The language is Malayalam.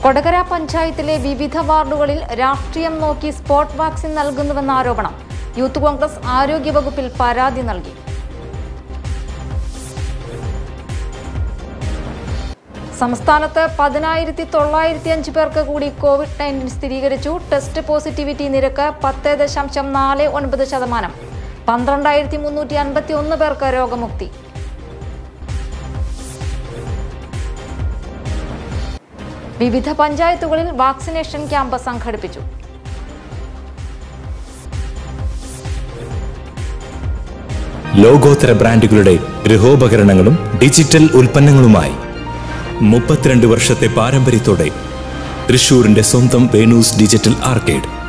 കൊടകര പഞ്ചായത്തിലെ വിവിധ വാർഡുകളിൽ രാഷ്ട്രീയം നോക്കി സ്പോട്ട് വാക്സിൻ നൽകുന്നുവെന്ന ആരോപണം. യൂത്ത് കോൺഗ്രസ് ആരോഗ്യ വകുപ്പിൽ പരാതി നൽകി. സംസ്ഥാനത്ത് 10,905 പേർക്ക് കൂടി COVID-19 സ്ഥിരീകരിച്ചു. ടെസ്റ്റ് പോസിറ്റിവിറ്റി നിരക്ക് 10.49%. 12,351 പേർക്ക് രോഗമുക്തി. വിവിധ പഞ്ചായത്തുകളിൽ വാക്സിനേഷൻ ക്യാമ്പ് സംഘടിപ്പിച്ചു. ലോകോത്തര ബ്രാൻഡുകളുടെ ഗൃഹോപകരണങ്ങളും ഡിജിറ്റൽ ഉൽപ്പന്നങ്ങളുമായി 32 വർഷത്തെ പാരമ്പര്യത്തോടെ തൃശൂരിന്റെ സ്വന്തം വേണൂസ് ഡിജിറ്റൽ ആർക്കേഡ്.